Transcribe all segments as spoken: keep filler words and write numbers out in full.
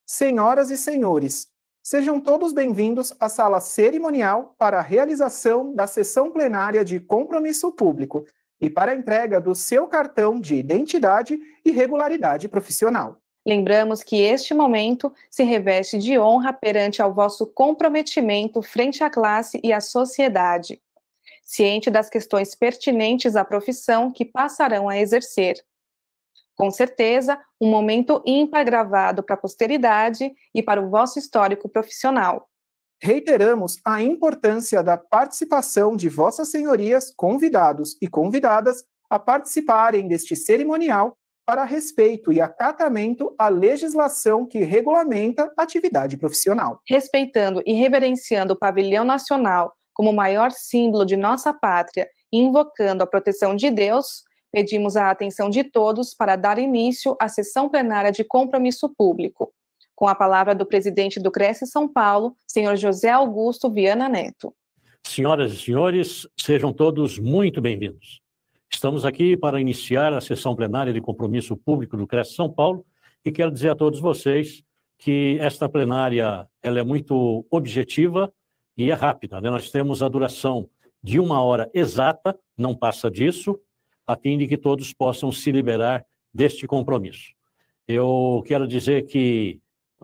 Senhoras e senhores, sejam todos bem-vindos à sala cerimonial para a realização da sessão plenária de compromisso público e para a entrega do seu cartão de identidade e regularidade profissional. Lembramos que este momento se reveste de honra perante ao vosso comprometimento frente à classe e à sociedade, ciente das questões pertinentes à profissão que passarão a exercer. Com certeza, um momento ímpar gravado para a posteridade e para o vosso histórico profissional. Reiteramos a importância da participação de vossas senhorias, convidados e convidadas, a participarem deste cerimonial para respeito e acatamento à legislação que regulamenta a atividade profissional. Respeitando e reverenciando o pavilhão nacional como o maior símbolo de nossa pátria e invocando a proteção de Deus, pedimos a atenção de todos para dar início à sessão plenária de compromisso público. Com a palavra do presidente do Cresce São Paulo, senhor José Augusto Viana Neto. Senhoras e senhores, sejam todos muito bem-vindos. Estamos aqui para iniciar a sessão plenária de compromisso público do Cresce São Paulo e quero dizer a todos vocês que esta plenária ela é muito objetiva e é rápida, né? Nós temos a duração de uma hora exata, não passa disso, a fim de que todos possam se liberar deste compromisso. Eu quero dizer que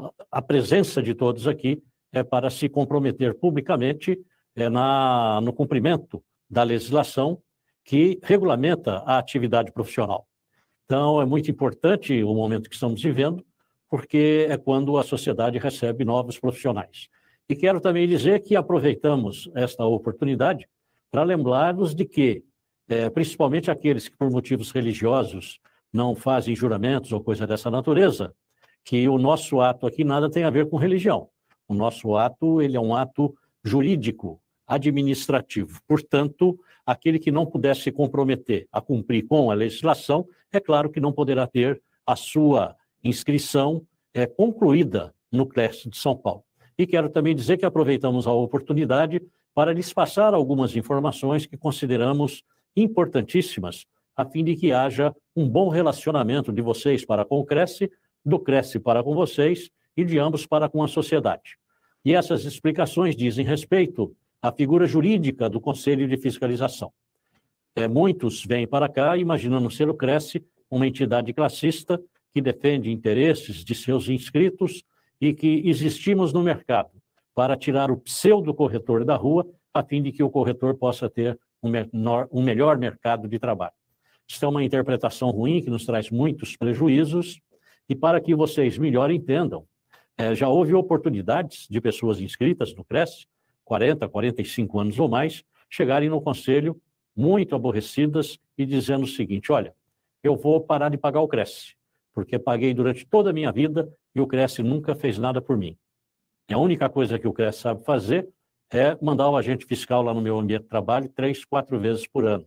a presença de todos aqui é para se comprometer publicamente é, na, no cumprimento da legislação que regulamenta a atividade profissional. Então, é muito importante o momento que estamos vivendo, porque é quando a sociedade recebe novos profissionais. E quero também dizer que aproveitamos esta oportunidade para lembrar-nos de que, é, principalmente aqueles que por motivos religiosos não fazem juramentos ou coisa dessa natureza, que o nosso ato aqui nada tem a ver com religião. O nosso ato ele é um ato jurídico, administrativo. Portanto, aquele que não puder se comprometer a cumprir com a legislação, é claro que não poderá ter a sua inscrição é, concluída no Cresce de São Paulo. E quero também dizer que aproveitamos a oportunidade para lhes passar algumas informações que consideramos importantíssimas, a fim de que haja um bom relacionamento de vocês para com o Cresce, do Cresce para com vocês e de ambos para com a sociedade. E essas explicações dizem respeito à figura jurídica do Conselho de Fiscalização. É, muitos vêm para cá imaginando ser o Cresce uma entidade classista que defende interesses de seus inscritos e que existimos no mercado para tirar o pseudo-corretor da rua, a fim de que o corretor possa ter um, menor, um melhor mercado de trabalho. Isso é uma interpretação ruim que nos traz muitos prejuízos e para que vocês melhor entendam, é, já houve oportunidades de pessoas inscritas no Cresce, quarenta, quarenta e cinco anos ou mais, chegarem no conselho muito aborrecidas e dizendo o seguinte: olha, eu vou parar de pagar o Cresce, porque paguei durante toda a minha vida e o Cresce nunca fez nada por mim. E a única coisa que o Cresce sabe fazer é mandar o agente fiscal lá no meu ambiente de trabalho três, quatro vezes por ano.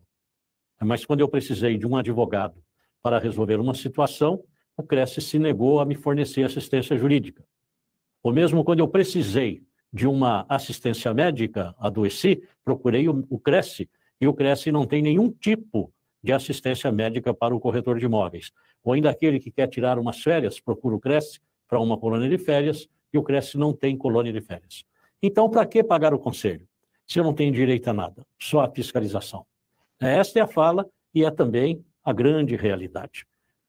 Mas quando eu precisei de um advogado para resolver uma situação, o Cresce se negou a me fornecer assistência jurídica. Ou mesmo quando eu precisei de uma assistência médica, adoeci, procurei o, o Cresce, e o Cresce não tem nenhum tipo de assistência médica para o corretor de imóveis. Ou ainda aquele que quer tirar umas férias, procura o Cresce para uma colônia de férias, e o Cresce não tem colônia de férias. Então, para que pagar o conselho, se eu não tenho direito a nada? Só a fiscalização. Esta é a fala e é também a grande realidade.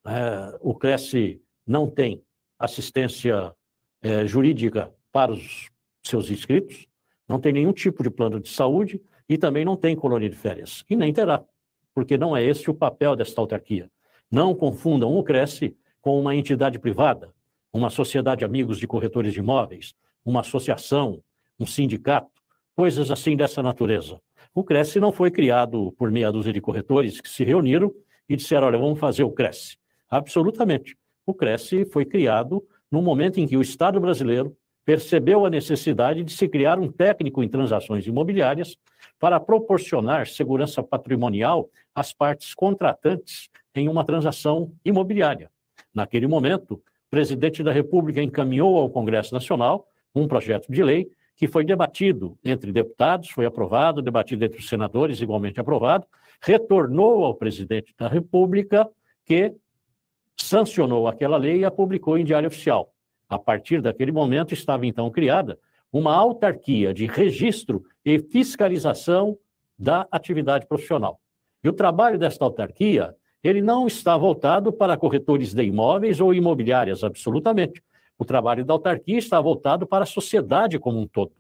É, o Cresce não tem assistência é, jurídica para os seus inscritos, não tem nenhum tipo de plano de saúde e também não tem colônia de férias. E nem terá, porque não é esse o papel desta autarquia. Não confundam o Cresce com uma entidade privada, uma sociedade de amigos de corretores de imóveis, uma associação, um sindicato, coisas assim dessa natureza. O Cresce não foi criado por meia dúzia de corretores que se reuniram e disseram: olha, vamos fazer o Cresce. Absolutamente. O Cresce foi criado no momento em que o Estado brasileiro percebeu a necessidade de se criar um técnico em transações imobiliárias para proporcionar segurança patrimonial às partes contratantes em uma transação imobiliária. Naquele momento, o presidente da República encaminhou ao Congresso Nacional um projeto de lei que foi debatido entre deputados, foi aprovado, debatido entre os senadores, igualmente aprovado, retornou ao presidente da República, que sancionou aquela lei e a publicou em Diário Oficial. A partir daquele momento, estava então criada uma autarquia de registro e fiscalização da atividade profissional. E o trabalho desta autarquia, ele não está voltado para corretores de imóveis ou imobiliárias, absolutamente. O trabalho da autarquia está voltado para a sociedade como um todo.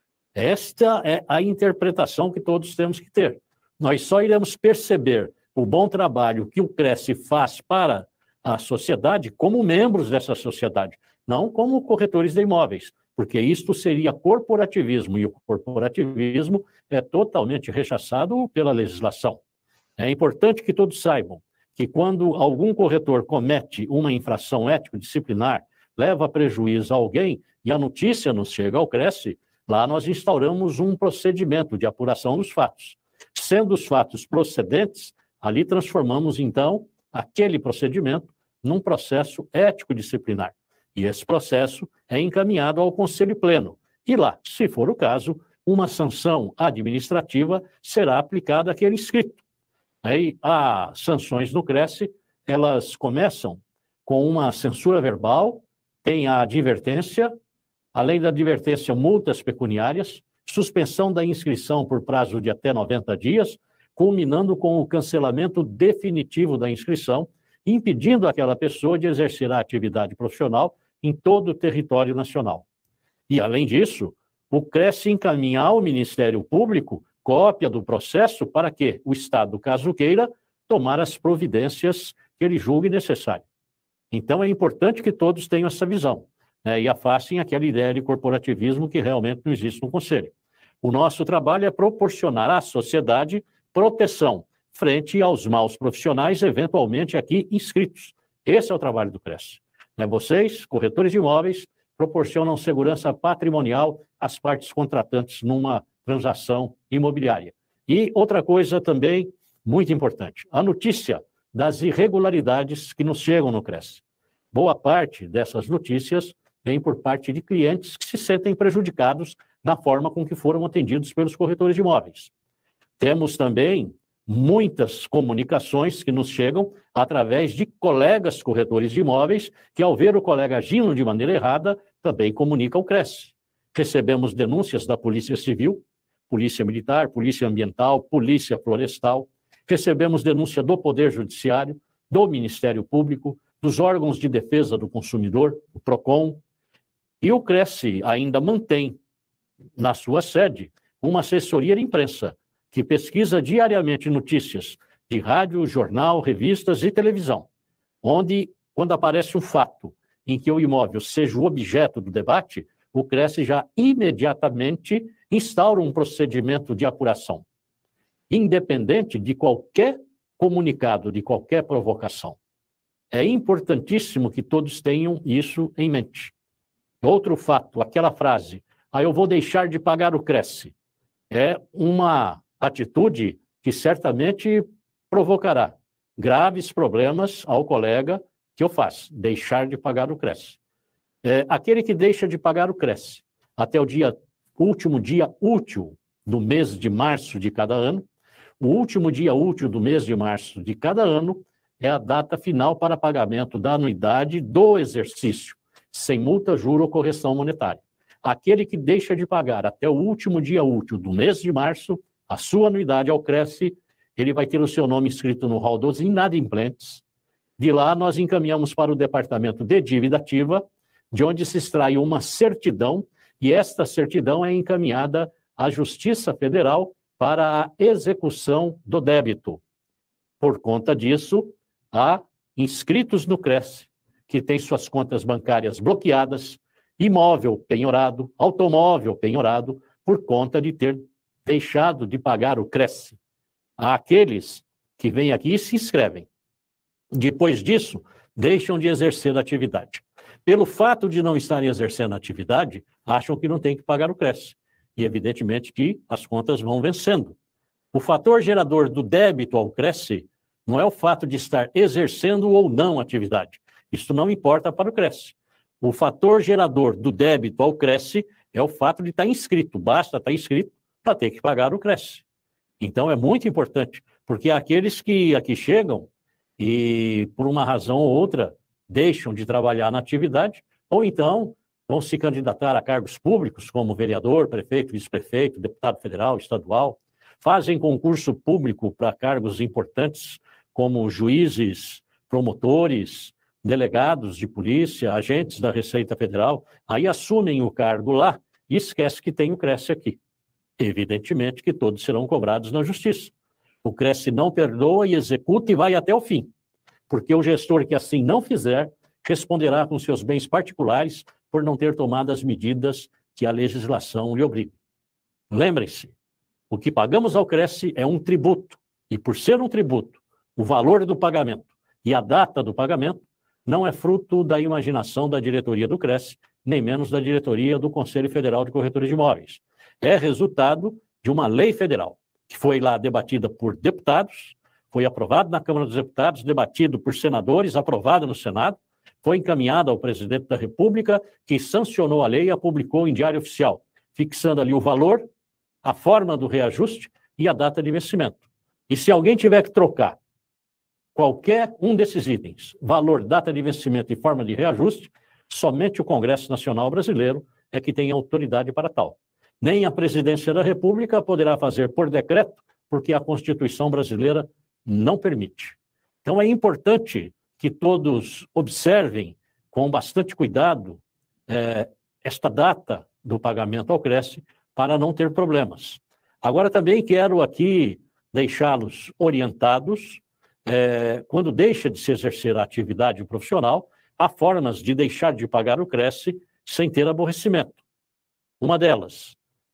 Esta é a interpretação que todos temos que ter. Nós só iremos perceber o bom trabalho que o Cresce faz para a sociedade como membros dessa sociedade, não como corretores de imóveis, porque isto seria corporativismo, e o corporativismo é totalmente rechaçado pela legislação. É importante que todos saibam que quando algum corretor comete uma infração ético-disciplinar, leva prejuízo a alguém e a notícia nos chega ao Cresce, lá nós instauramos um procedimento de apuração dos fatos. Sendo os fatos procedentes, ali transformamos, então, aquele procedimento num processo ético-disciplinar. E esse processo é encaminhado ao Conselho Pleno. E lá, se for o caso, uma sanção administrativa será aplicada àquele inscrito. Aí, as sanções no Cresce, elas começam com uma censura verbal, tem a advertência, além da advertência, multas pecuniárias, suspensão da inscrição por prazo de até noventa dias, culminando com o cancelamento definitivo da inscrição, impedindo aquela pessoa de exercer a atividade profissional em todo o território nacional. E, além disso, o Cresce encaminha ao Ministério Público cópia do processo para que o Estado, caso queira, tomar as providências que ele julgue necessário. Então, é importante que todos tenham essa visão, né, e afastem aquela ideia de corporativismo que realmente não existe no Conselho. O nosso trabalho é proporcionar à sociedade proteção frente aos maus profissionais, eventualmente aqui inscritos. Esse é o trabalho do Cresce. Né, vocês, corretores de imóveis, proporcionam segurança patrimonial às partes contratantes numa transação imobiliária. E outra coisa também muito importante, a notícia das irregularidades que nos chegam no Cresce. Boa parte dessas notícias vem por parte de clientes que se sentem prejudicados na forma com que foram atendidos pelos corretores de imóveis. Temos também muitas comunicações que nos chegam através de colegas corretores de imóveis que, ao ver o colega agindo de maneira errada, também comunica ao Cresce. Recebemos denúncias da Polícia Civil, Polícia Militar, Polícia Ambiental, Polícia Florestal. Recebemos denúncia do Poder Judiciário, do Ministério Público, dos órgãos de defesa do consumidor, o PROCON. E o Cresce ainda mantém, na sua sede, uma assessoria de imprensa, que pesquisa diariamente notícias de rádio, jornal, revistas e televisão, onde, quando aparece um fato em que o imóvel seja o objeto do debate, o Cresce já imediatamente instaura um procedimento de apuração, independente de qualquer comunicado, de qualquer provocação. É importantíssimo que todos tenham isso em mente. Outro fato, aquela frase, ah, eu vou deixar de pagar o Cresce, é uma atitude que certamente provocará graves problemas ao colega que o faz, deixar de pagar o Cresce. É, aquele que deixa de pagar o Cresce até o dia, último dia útil do mês de março de cada ano, o último dia útil do mês de março de cada ano é a data final para pagamento da anuidade do exercício, sem multa, juro ou correção monetária. Aquele que deixa de pagar até o último dia útil do mês de março, a sua anuidade ao Cresce, ele vai ter o seu nome inscrito no rol dos inadimplentes. De lá, nós encaminhamos para o Departamento de Dívida Ativa, de onde se extrai uma certidão, e esta certidão é encaminhada à Justiça Federal para a execução do débito. Por conta disso, há inscritos no Cresce, que têm suas contas bancárias bloqueadas, imóvel penhorado, automóvel penhorado, por conta de ter deixado de pagar o Cresce. Há aqueles que vêm aqui e se inscrevem. Depois disso, deixam de exercer a atividade. Pelo fato de não estarem exercendo a atividade, acham que não tem que pagar o Cresce. E, evidentemente, que as contas vão vencendo. O fator gerador do débito ao Cresce não é o fato de estar exercendo ou não a atividade. Isso não importa para o Cresce. O fator gerador do débito ao Cresce é o fato de estar inscrito. Basta estar inscrito para ter que pagar o Cresce. Então, é muito importante, porque aqueles que aqui chegam e, por uma razão ou outra, deixam de trabalhar na atividade, ou então vão se candidatar a cargos públicos, como vereador, prefeito, vice-prefeito, deputado federal, estadual, fazem concurso público para cargos importantes, como juízes, promotores, delegados de polícia, agentes da Receita Federal, aí assumem o cargo lá e esquece que tem o Cresce aqui. Evidentemente que todos serão cobrados na justiça. O Cresce não perdoa e executa e vai até o fim, porque o gestor que assim não fizer responderá com seus bens particulares por não ter tomado as medidas que a legislação lhe obriga. Lembrem-se, o que pagamos ao Cresce é um tributo, e por ser um tributo, o valor do pagamento e a data do pagamento não é fruto da imaginação da diretoria do Cresce, nem menos da diretoria do Conselho Federal de Corretores de Imóveis. É resultado de uma lei federal, que foi lá debatida por deputados, foi aprovado na Câmara dos Deputados, debatido por senadores, aprovado no Senado, foi encaminhado ao presidente da República, que sancionou a lei e a publicou em Diário Oficial, fixando ali o valor, a forma do reajuste e a data de vencimento. E se alguém tiver que trocar qualquer um desses itens, valor, data de vencimento e forma de reajuste, somente o Congresso Nacional Brasileiro é que tem autoridade para tal. Nem a Presidência da República poderá fazer por decreto, porque a Constituição brasileira não permite. Então é importante que todos observem com bastante cuidado eh, esta data do pagamento ao Cresce para não ter problemas. Agora também quero aqui deixá-los orientados, eh, quando deixa de se exercer a atividade profissional, há formas de deixar de pagar o Cresce sem ter aborrecimento. Uma delas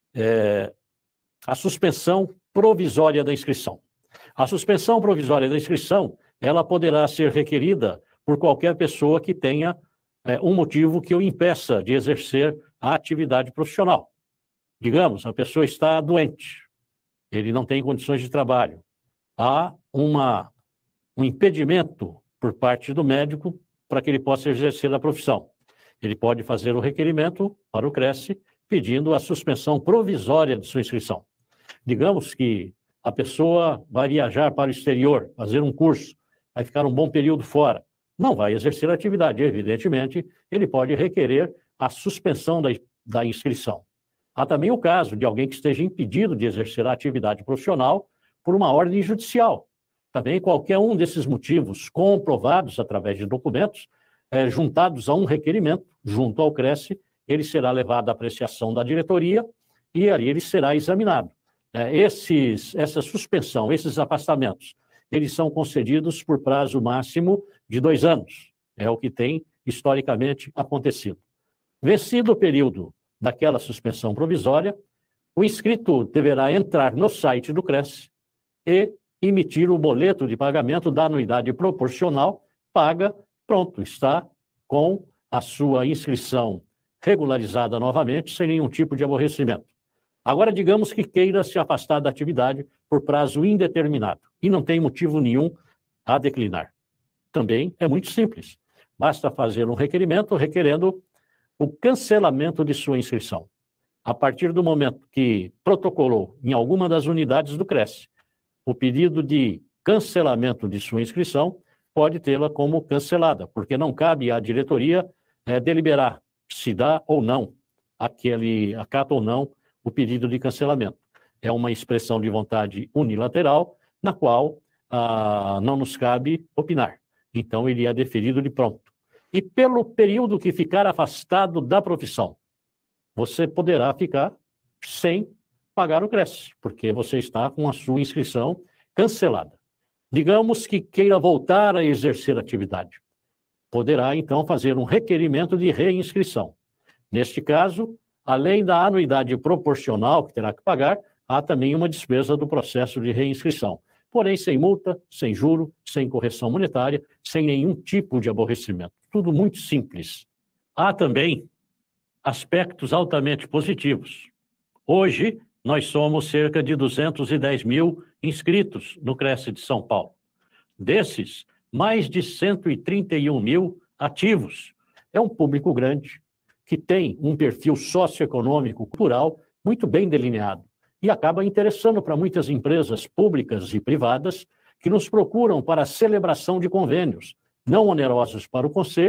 é a suspensão provisória da inscrição. A suspensão provisória da inscrição, ela poderá ser requerida por qualquer pessoa que tenha é, um motivo que o impeça de exercer a atividade profissional. Digamos, a pessoa está doente, ele não tem condições de trabalho. Há uma, um impedimento por parte do médico para que ele possa exercer a profissão. Ele pode fazer o requerimento para o Cresce pedindo a suspensão provisória de sua inscrição. Digamos que a pessoa vai viajar para o exterior, fazer um curso, vai ficar um bom período fora, não vai exercer a atividade, evidentemente, ele pode requerer a suspensão da, da inscrição. Há também o caso de alguém que esteja impedido de exercer a atividade profissional por uma ordem judicial. Também qualquer um desses motivos comprovados através de documentos, é, juntados a um requerimento junto ao Cresce, ele será levado à apreciação da diretoria e ali ele será examinado. É, esses, essa suspensão, esses afastamentos, eles são concedidos por prazo máximo de dois anos. É o que tem historicamente acontecido. Vencido o período daquela suspensão provisória, o inscrito deverá entrar no site do Cresce e emitir o boleto de pagamento da anuidade proporcional, paga, pronto, está com a sua inscrição regularizada novamente, sem nenhum tipo de aborrecimento. Agora, digamos que queira se afastar da atividade por prazo indeterminado e não tem motivo nenhum a declinar. Também é muito simples. Basta fazer um requerimento requerendo o cancelamento de sua inscrição. A partir do momento que protocolou em alguma das unidades do Cresce o pedido de cancelamento de sua inscrição, pode tê-la como cancelada, porque não cabe à diretoria é, deliberar se dá ou não, aquele, acata ou não o pedido de cancelamento. É uma expressão de vontade unilateral, na qual ah, não nos cabe opinar. Então, ele é deferido de pronto. E pelo período que ficar afastado da profissão, você poderá ficar sem pagar o Cresce, porque você está com a sua inscrição cancelada. Digamos que queira voltar a exercer atividade. Poderá, então, fazer um requerimento de reinscrição. Neste caso, além da anuidade proporcional que terá que pagar, há também uma despesa do processo de reinscrição. Porém, sem multa, sem juro, sem correção monetária, sem nenhum tipo de aborrecimento. Tudo muito simples. Há também aspectos altamente positivos. Hoje, nós somos cerca de duzentos e dez mil inscritos no Cresce de São Paulo. Desses, mais de cento e trinta e um mil ativos. É um público grande, que tem um perfil socioeconômico, cultural, muito bem delineado. E acaba interessando para muitas empresas públicas e privadas que nos procuram para a celebração de convênios, não onerosos para o Conselho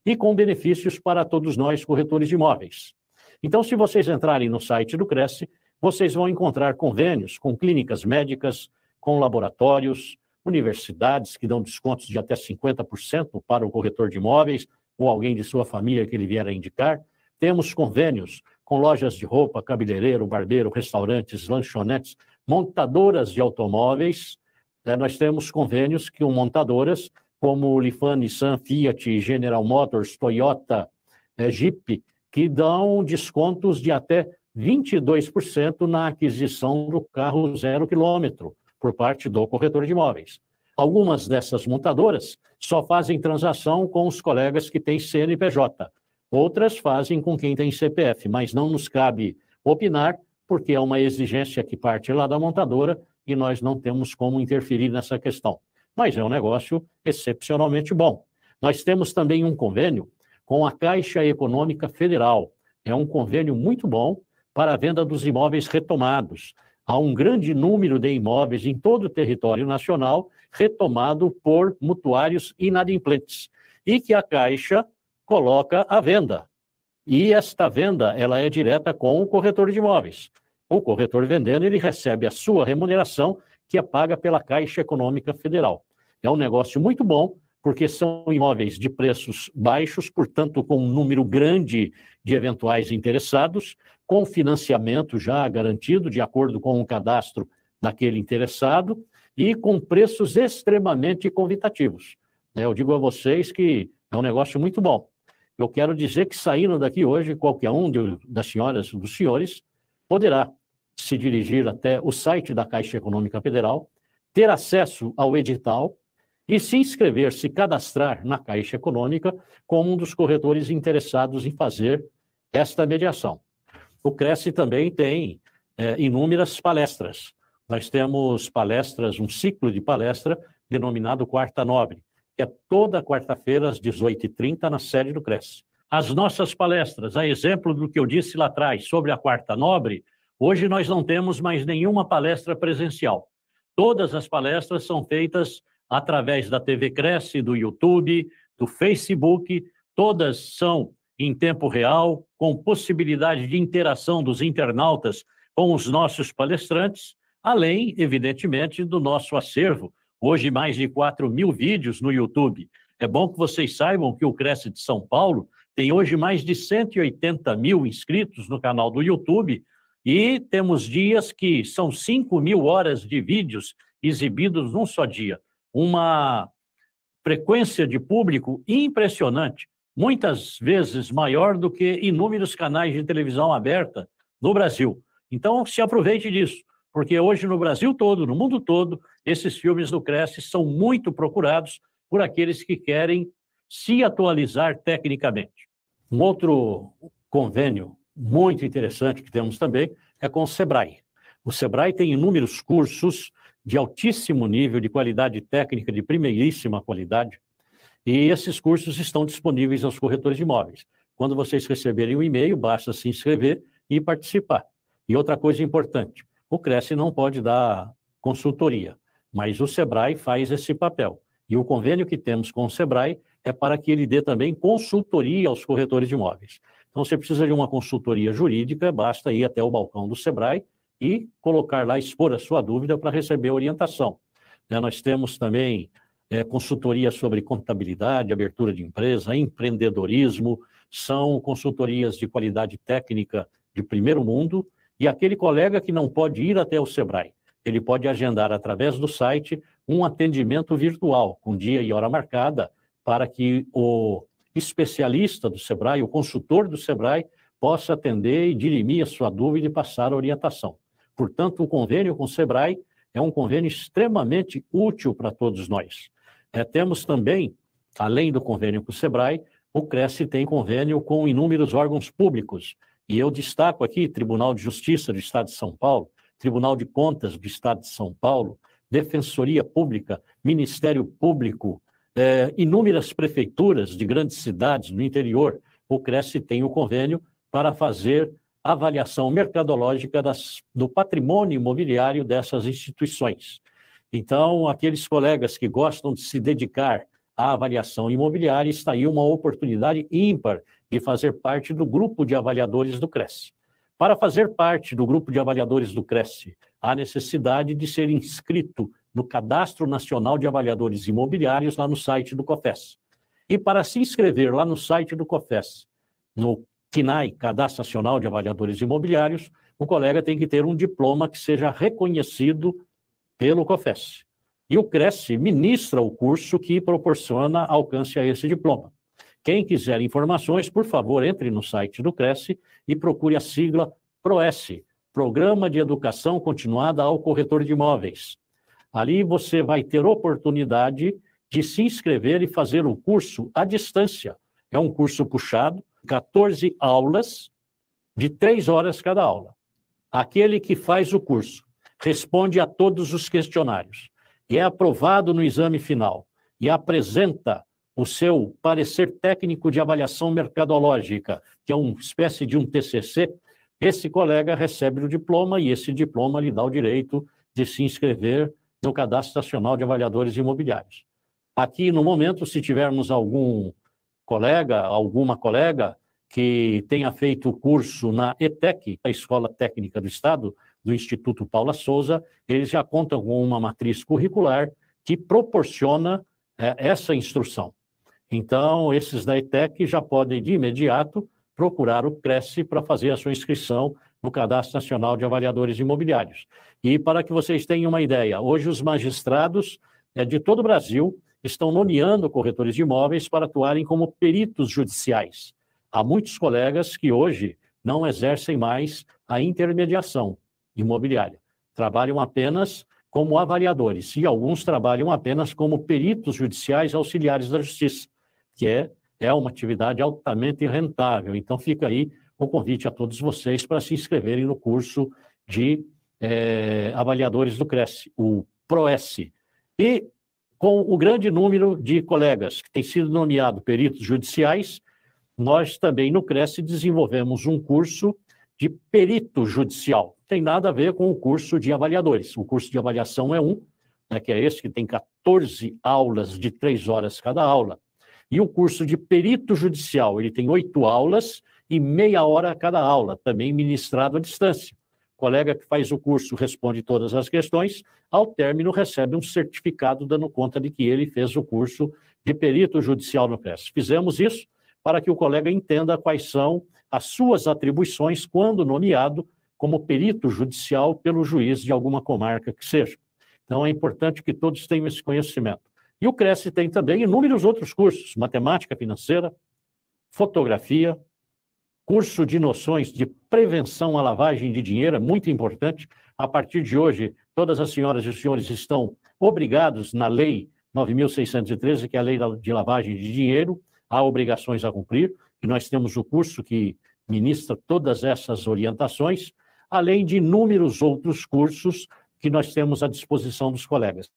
e com benefícios para todos nós, corretores de imóveis. Então, se vocês entrarem no site do Cresce, vocês vão encontrar convênios com clínicas médicas, com laboratórios, universidades que dão descontos de até cinquenta por cento para o corretor de imóveis ou alguém de sua família que ele vier a indicar. Temos convênios com lojas de roupa, cabeleireiro, barbeiro, restaurantes, lanchonetes, montadoras de automóveis. É, nós temos convênios com montadoras como Lifan, Nissan, Fiat, General Motors, Toyota, é, Jeep, que dão descontos de até vinte e dois por cento na aquisição do carro zero quilômetro por parte do corretor de imóveis. Algumas dessas montadoras só fazem transação com os colegas que têm C N P J. Outras fazem com quem tem C P F, mas não nos cabe opinar, porque é uma exigência que parte lá da montadora e nós não temos como interferir nessa questão. Mas é um negócio excepcionalmente bom. Nós temos também um convênio com a Caixa Econômica Federal. É um convênio muito bom para a venda dos imóveis retomados. Há um grande número de imóveis em todo o território nacional retomado por mutuários inadimplentes e que a Caixa coloca à venda. E esta venda ela é direta com o corretor de imóveis. O corretor vendendo, ele recebe a sua remuneração, que é paga pela Caixa Econômica Federal. É um negócio muito bom, porque são imóveis de preços baixos, portanto, com um número grande de eventuais interessados, com financiamento já garantido, de acordo com o cadastro daquele interessado, e com preços extremamente convidativos. Eu digo a vocês que é um negócio muito bom. Eu quero dizer que, saindo daqui hoje, qualquer um de, das senhoras e dos senhores poderá se dirigir até o site da Caixa Econômica Federal, ter acesso ao edital e se inscrever, se cadastrar na Caixa Econômica como um dos corretores interessados em fazer esta mediação. O Cresce também tem é, inúmeras palestras. Nós temos palestras, um ciclo de palestra denominado Quarta Nobre, que é toda quarta-feira às dezoito e trinta na sede do Cresce. As nossas palestras, a exemplo do que eu disse lá atrás sobre a Quarta Nobre, hoje nós não temos mais nenhuma palestra presencial. Todas as palestras são feitas através da T V Cresce, do YouTube, do Facebook, todas são em tempo real, com possibilidade de interação dos internautas com os nossos palestrantes, além, evidentemente, do nosso acervo. Hoje, mais de quatro mil vídeos no YouTube. É bom que vocês saibam que o Cresce de São Paulo tem hoje mais de cento e oitenta mil inscritos no canal do YouTube e temos dias que são cinco mil horas de vídeos exibidos num só dia. Uma frequência de público impressionante, muitas vezes maior do que inúmeros canais de televisão aberta no Brasil. Então, se aproveite disso, porque hoje no Brasil todo, no mundo todo, esses filmes do Cresce são muito procurados por aqueles que querem se atualizar tecnicamente. Um outro convênio muito interessante que temos também é com o Sebrae. O Sebrae tem inúmeros cursos de altíssimo nível, de qualidade técnica, de primeiríssima qualidade, e esses cursos estão disponíveis aos corretores de imóveis. Quando vocês receberem o e-mail, basta se inscrever e participar. E outra coisa importante, o Cresce não pode dar consultoria, mas o Sebrae faz esse papel. E o convênio que temos com o Sebrae é para que ele dê também consultoria aos corretores de imóveis. Então, você precisa de uma consultoria jurídica, basta ir até o balcão do Sebrae e colocar lá, expor a sua dúvida para receber orientação. É, nós temos também é, consultoria sobre contabilidade, abertura de empresa, empreendedorismo, são consultorias de qualidade técnica de primeiro mundo, e aquele colega que não pode ir até o Sebrae, ele pode agendar através do site um atendimento virtual, com dia e hora marcada, para que o especialista do Sebrae, o consultor do Sebrae, possa atender e dirimir a sua dúvida e passar a orientação. Portanto, o convênio com o Sebrae é um convênio extremamente útil para todos nós. É, temos também, além do convênio com o Sebrae, o Cresce tem convênio com inúmeros órgãos públicos. E eu destaco aqui Tribunal de Justiça do Estado de São Paulo, Tribunal de Contas do Estado de São Paulo, Defensoria Pública, Ministério Público, é, inúmeras prefeituras de grandes cidades no interior. O Cresce tem o convênio para fazer avaliação mercadológica das, do patrimônio imobiliário dessas instituições. Então, aqueles colegas que gostam de se dedicar à avaliação imobiliária, está aí uma oportunidade ímpar de fazer parte do grupo de avaliadores do Cresce. Para fazer parte do grupo de avaliadores do Cresce, há necessidade de ser inscrito no Cadastro Nacional de Avaliadores Imobiliários, lá no site do COFES. E para se inscrever lá no site do COFES, no C N A I, Cadastro Nacional de Avaliadores Imobiliários, o colega tem que ter um diploma que seja reconhecido pelo COFES. E o Cresce ministra o curso que proporciona alcance a esse diploma. Quem quiser informações, por favor, entre no site do Cresce e procure a sigla PROES, Programa de Educação Continuada ao Corretor de Imóveis. Ali você vai ter oportunidade de se inscrever e fazer o curso à distância. É um curso puxado, quatorze aulas, de três horas cada aula. Aquele que faz o curso responde a todos os questionários e é aprovado no exame final e apresenta o seu parecer técnico de avaliação mercadológica, que é uma espécie de um T C C, esse colega recebe o diploma e esse diploma lhe dá o direito de se inscrever no Cadastro Nacional de Avaliadores Imobiliários. Aqui, no momento, se tivermos algum colega, alguma colega que tenha feito o curso na E T E C, a Escola Técnica do Estado, do Instituto Paula Souza, eles já contam com uma matriz curricular que proporciona é, essa instrução. Então, esses da E T E C já podem, de imediato, procurar o Cresce para fazer a sua inscrição no Cadastro Nacional de Avaliadores Imobiliários. E para que vocês tenham uma ideia, hoje os magistrados é, de todo o Brasil estão nomeando corretores de imóveis para atuarem como peritos judiciais. Há muitos colegas que hoje não exercem mais a intermediação imobiliária. Trabalham apenas como avaliadores e alguns trabalham apenas como peritos judiciais auxiliares da justiça, que é, é uma atividade altamente rentável. Então fica aí o convite a todos vocês para se inscreverem no curso de é, avaliadores do Cresce, o PROES. E com o grande número de colegas que têm sido nomeados peritos judiciais, nós também no Cresce desenvolvemos um curso de perito judicial. Tem nada a ver com o curso de avaliadores. O curso de avaliação é um, né, que é esse que tem quatorze aulas de três horas cada aula. E o curso de perito judicial, ele tem oito aulas e meia hora cada aula, também ministrado à distância. O colega que faz o curso responde todas as questões, ao término recebe um certificado dando conta de que ele fez o curso de perito judicial no Cresce. Fizemos isso para que o colega entenda quais são as suas atribuições quando nomeado como perito judicial pelo juiz de alguma comarca que seja. Então é importante que todos tenham esse conhecimento. E o Cresce tem também inúmeros outros cursos, matemática financeira, fotografia, curso de noções de prevenção à lavagem de dinheiro, é muito importante. A partir de hoje, todas as senhoras e os senhores estão obrigados na Lei nove mil seiscentos e treze, que é a Lei de Lavagem de Dinheiro, há obrigações a cumprir, e nós temos o curso que ministra todas essas orientações, além de inúmeros outros cursos que nós temos à disposição dos colegas.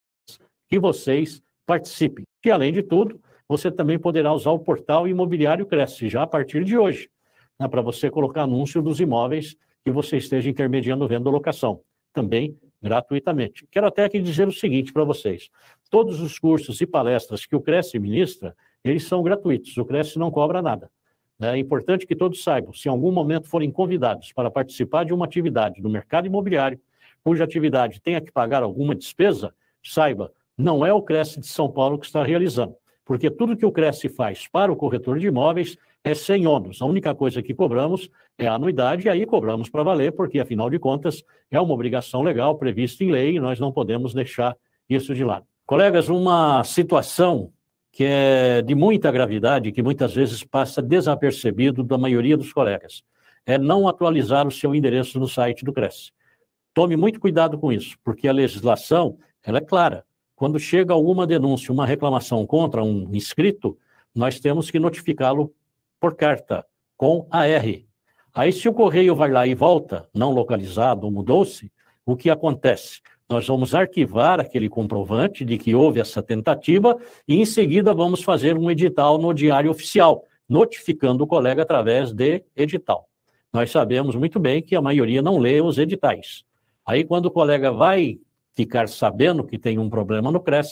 Que vocês participem. E, além de tudo, você também poderá usar o portal Imobiliário Cresce, já a partir de hoje, né, para você colocar anúncio dos imóveis que você esteja intermediando venda ou locação, também gratuitamente. Quero até aqui dizer o seguinte para vocês, todos os cursos e palestras que o Cresce ministra, eles são gratuitos, o Cresce não cobra nada. É importante que todos saibam, se em algum momento forem convidados para participar de uma atividade do mercado imobiliário, cuja atividade tenha que pagar alguma despesa, saiba, não é o Cresce de São Paulo que está realizando, porque tudo que o Cresce faz para o corretor de imóveis é sem ônus. A única coisa que cobramos é a anuidade, e aí cobramos para valer, porque, afinal de contas, é uma obrigação legal prevista em lei e nós não podemos deixar isso de lado. Colegas, uma situação que é de muita gravidade, que muitas vezes passa desapercebido da maioria dos colegas, é não atualizar o seu endereço no site do Cresce. Tome muito cuidado com isso, porque a legislação ela é clara. Quando chega alguma denúncia, uma reclamação contra um inscrito, nós temos que notificá-lo por carta, com A R. Aí, se o correio vai lá e volta, não localizado ou mudou-se, o que acontece? Nós vamos arquivar aquele comprovante de que houve essa tentativa e, em seguida, vamos fazer um edital no Diário Oficial, notificando o colega através de edital. Nós sabemos muito bem que a maioria não lê os editais. Aí, quando o colega vai ficar sabendo que tem um problema no Cresce,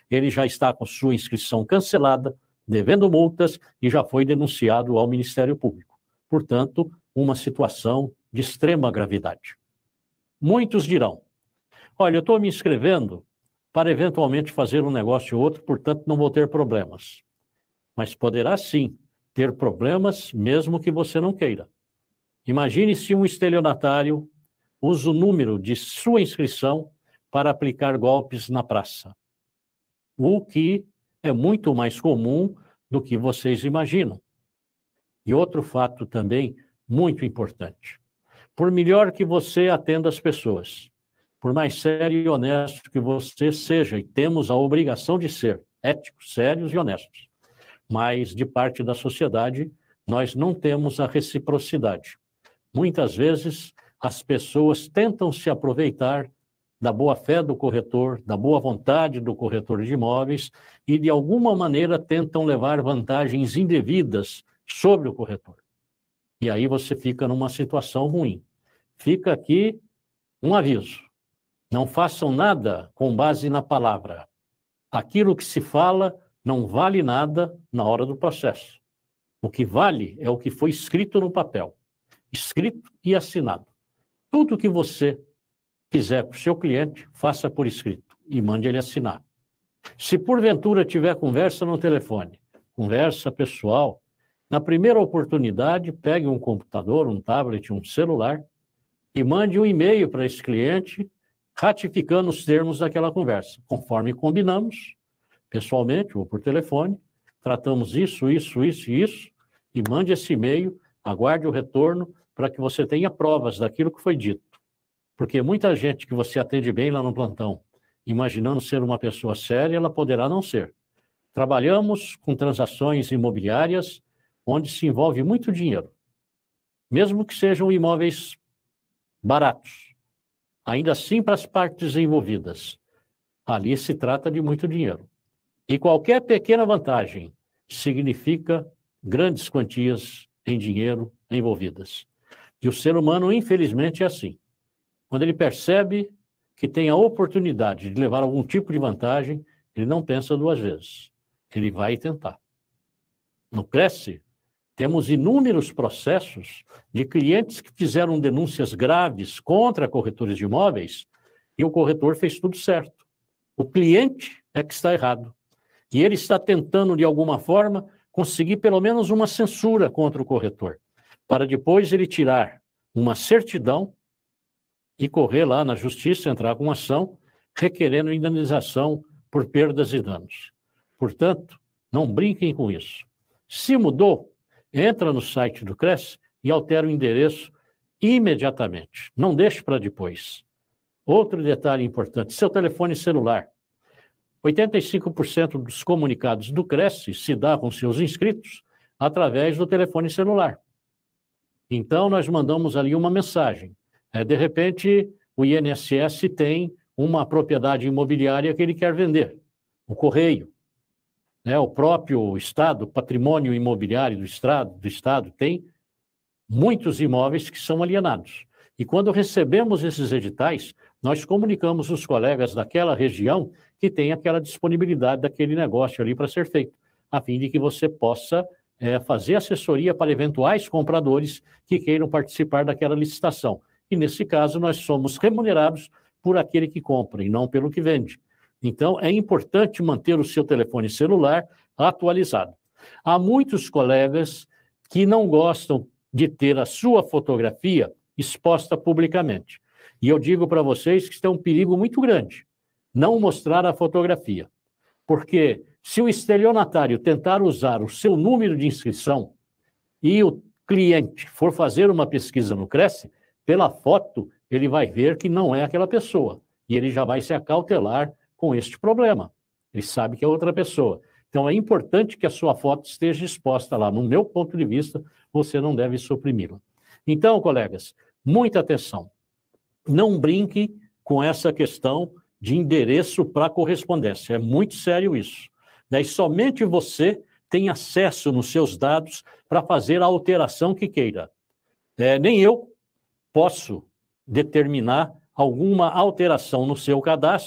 ele já está com sua inscrição cancelada, devendo multas e já foi denunciado ao Ministério Público. Portanto, uma situação de extrema gravidade. Muitos dirão, olha, eu estou me inscrevendo para eventualmente fazer um negócio ou outro, portanto não vou ter problemas. Mas poderá sim ter problemas mesmo que você não queira. Imagine se um estelionatário usa o número de sua inscrição para aplicar golpes na praça. O que é muito mais comum do que vocês imaginam. E outro fato também muito importante. Por melhor que você atenda as pessoas, por mais sério e honesto que você seja, e temos a obrigação de ser éticos, sérios e honestos, mas de parte da sociedade nós não temos a reciprocidade. Muitas vezes as pessoas tentam se aproveitar da boa-fé do corretor, da boa vontade do corretor de imóveis e de alguma maneira tentam levar vantagens indevidas sobre o corretor. E aí você fica numa situação ruim. Fica aqui um aviso. Não façam nada com base na palavra. Aquilo que se fala não vale nada na hora do processo. O que vale é o que foi escrito no papel. Escrito e assinado. Tudo que você fizer para o seu cliente, faça por escrito e mande ele assinar. Se porventura tiver conversa no telefone, conversa pessoal, na primeira oportunidade, pegue um computador, um tablet, um celular e mande um e-mail para esse cliente ratificando os termos daquela conversa, conforme combinamos, pessoalmente ou por telefone, tratamos isso, isso, isso e isso, e mande esse e-mail, aguarde o retorno para que você tenha provas daquilo que foi dito. Porque muita gente que você atende bem lá no plantão, imaginando ser uma pessoa séria, ela poderá não ser. Trabalhamos com transações imobiliárias onde se envolve muito dinheiro, mesmo que sejam imóveis baratos. Ainda assim, para as partes envolvidas, ali se trata de muito dinheiro. E qualquer pequena vantagem significa grandes quantias em dinheiro envolvidas. E o ser humano, infelizmente, é assim. Quando ele percebe que tem a oportunidade de levar algum tipo de vantagem, ele não pensa duas vezes. Ele vai tentar. No Cresce, temos inúmeros processos de clientes que fizeram denúncias graves contra corretores de imóveis e o corretor fez tudo certo. O cliente é que está errado. E ele está tentando, de alguma forma, conseguir pelo menos uma censura contra o corretor, para depois ele tirar uma certidão e correr lá na justiça, entrar com ação, requerendo indenização por perdas e danos. Portanto, não brinquem com isso. Se mudou, entra no site do Cresce e altera o endereço imediatamente. Não deixe para depois. Outro detalhe importante, seu telefone celular. oitenta e cinco por cento dos comunicados do Cresce se dá com seus inscritos através do telefone celular. Então, nós mandamos ali uma mensagem. É, de repente, o I N S S tem uma propriedade imobiliária que ele quer vender. O correio. Né, o próprio Estado, patrimônio imobiliário do Estado, do Estado tem muitos imóveis que são alienados. E quando recebemos esses editais, nós comunicamos os colegas daquela região que tem aquela disponibilidade daquele negócio ali para ser feito, a fim de que você possa é, fazer assessoria para eventuais compradores que queiram participar daquela licitação. E, nesse caso, nós somos remunerados por aquele que compra e não pelo que vende. Então, é importante manter o seu telefone celular atualizado. Há muitos colegas que não gostam de ter a sua fotografia exposta publicamente. E eu digo para vocês que isso é um perigo muito grande, não mostrar a fotografia. Porque se o estelionatário tentar usar o seu número de inscrição e o cliente for fazer uma pesquisa no Cresce, pela foto ele vai ver que não é aquela pessoa. E ele já vai se acautelar com este problema. Ele sabe que é outra pessoa. Então, é importante que a sua foto esteja exposta lá. No meu ponto de vista, você não deve suprimi-la. Então, colegas, muita atenção. Não brinque com essa questão de endereço para correspondência. É muito sério isso. Daí, somente você tem acesso nos seus dados para fazer a alteração que queira. É, nem eu posso determinar alguma alteração no seu cadastro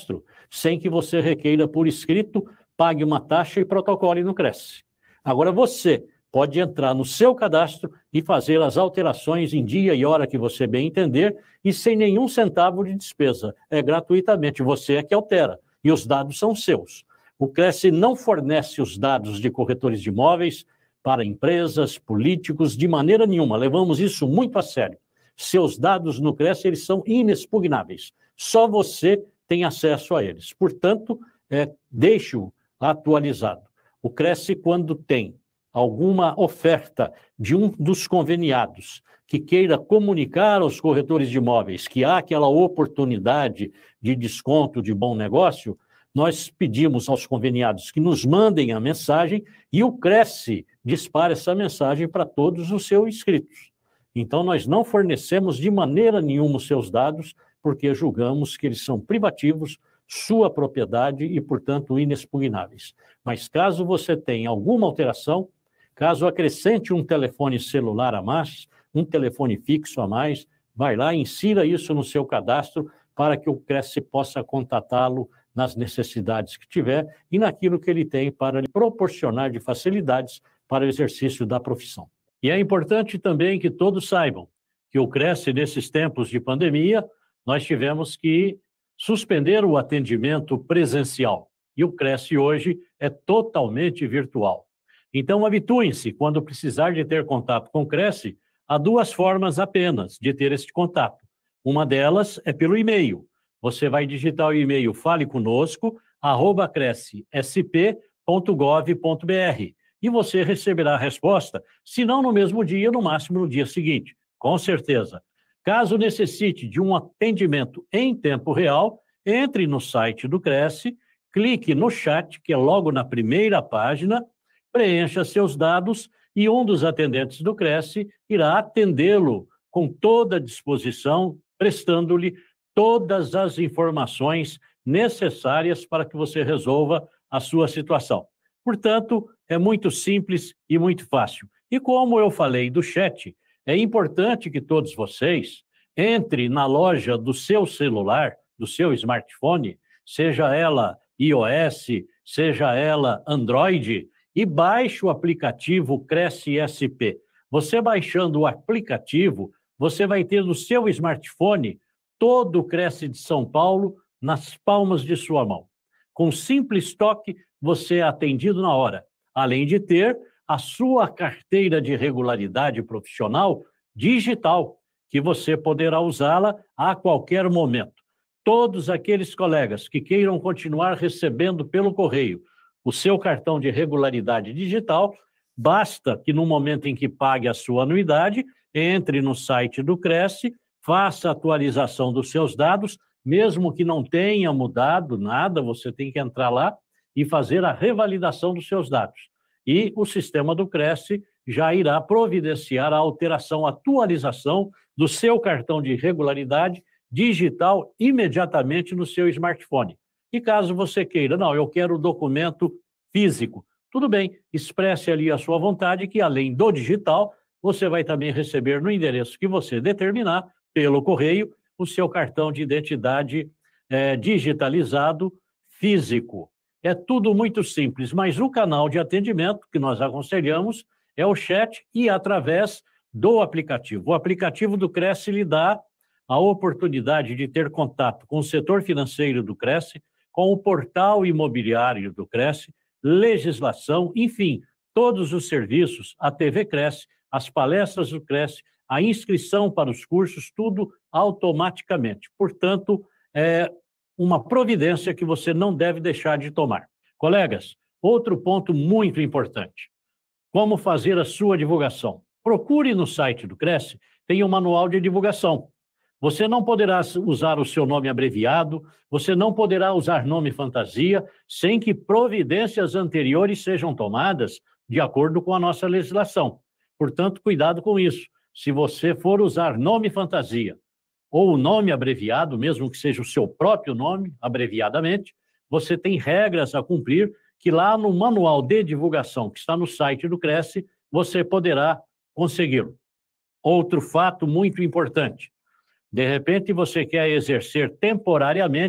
sem que você requeira por escrito, pague uma taxa e protocole no Cresce. Agora você pode entrar no seu cadastro e fazer as alterações em dia e hora que você bem entender e sem nenhum centavo de despesa. É gratuitamente, você é que altera e os dados são seus. O Cresce não fornece os dados de corretores de imóveis para empresas, políticos, de maneira nenhuma. Levamos isso muito a sério. Seus dados no Cresce, eles são inexpugnáveis. Só você tem acesso a eles. Portanto, é, deixe-o atualizado. O Cresce, quando tem alguma oferta de um dos conveniados que queira comunicar aos corretores de imóveis que há aquela oportunidade de desconto, de bom negócio, nós pedimos aos conveniados que nos mandem a mensagem e o Cresce dispara essa mensagem para todos os seus inscritos. Então, nós não fornecemos de maneira nenhuma os seus dados, porque julgamos que eles são privativos, sua propriedade e, portanto, inexpugnáveis. Mas caso você tenha alguma alteração, caso acrescente um telefone celular a mais, um telefone fixo a mais, vai lá e insira isso no seu cadastro para que o Cresce possa contatá-lo nas necessidades que tiver e naquilo que ele tem para lhe proporcionar de facilidades para o exercício da profissão. E é importante também que todos saibam que o Cresce, nesses tempos de pandemia, nós tivemos que suspender o atendimento presencial. E o Cresce hoje é totalmente virtual. Então, habituem-se, quando precisar de ter contato com o Cresce, há duas formas apenas de ter este contato. Uma delas é pelo e-mail. Você vai digitar o e-mail faleconosco, arroba crescsp ponto gov ponto br e você receberá a resposta, se não no mesmo dia, no máximo no dia seguinte, com certeza. Caso necessite de um atendimento em tempo real, entre no site do Cresce, clique no chat, que é logo na primeira página, preencha seus dados e um dos atendentes do Cresce irá atendê-lo com toda a disposição, prestando-lhe todas as informações necessárias para que você resolva a sua situação. Portanto, é muito simples e muito fácil. E como eu falei do chat, é importante que todos vocês entrem na loja do seu celular, do seu smartphone, seja ela iOS, seja ela Android, e baixe o aplicativo Cresce S P. Você baixando o aplicativo, você vai ter no seu smartphone todo o Cresce de São Paulo nas palmas de sua mão. Com simples toque, você é atendido na hora, além de ter a sua carteira de regularidade profissional digital, que você poderá usá-la a qualquer momento. Todos aqueles colegas que queiram continuar recebendo pelo correio o seu cartão de regularidade digital, basta que no momento em que pague a sua anuidade, entre no site do Cresce, faça a atualização dos seus dados, mesmo que não tenha mudado nada, você tem que entrar lá e fazer a revalidação dos seus dados. E o sistema do Cresce já irá providenciar a alteração, a atualização do seu cartão de regularidade digital imediatamente no seu smartphone. E caso você queira, não, eu quero o documento físico, tudo bem, expresse ali a sua vontade que, além do digital, você vai também receber no endereço que você determinar, pelo correio, o seu cartão de identidade é, digitalizado físico. É tudo muito simples, mas o canal de atendimento que nós aconselhamos é o chat e através do aplicativo. O aplicativo do Cresce lhe dá a oportunidade de ter contato com o setor financeiro do Cresce, com o portal imobiliário do Cresce, legislação, enfim, todos os serviços, a T V Cresce, as palestras do Cresce, a inscrição para os cursos, tudo automaticamente. Portanto, é uma providência que você não deve deixar de tomar. Colegas, outro ponto muito importante. Como fazer a sua divulgação? Procure no site do Cresce, tem um manual de divulgação. Você não poderá usar o seu nome abreviado, você não poderá usar nome fantasia, sem que providências anteriores sejam tomadas de acordo com a nossa legislação. Portanto, cuidado com isso. Se você for usar nome fantasia ou o nome abreviado, mesmo que seja o seu próprio nome, abreviadamente, você tem regras a cumprir que lá no manual de divulgação que está no site do Cresce, você poderá consegui-lo. Outro fato muito importante. De repente, você quer exercer temporariamente